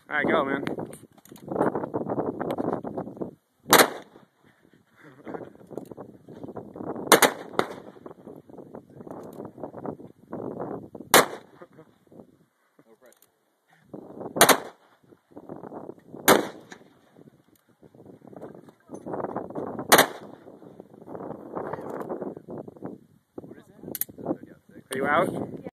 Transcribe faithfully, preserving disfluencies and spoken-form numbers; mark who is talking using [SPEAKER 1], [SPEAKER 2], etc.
[SPEAKER 1] Alright, go, man.
[SPEAKER 2] No pressure.
[SPEAKER 1] Are you out?